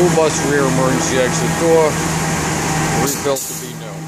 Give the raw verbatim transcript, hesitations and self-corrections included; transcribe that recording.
School bus rear emergency exit door. Refill to be known.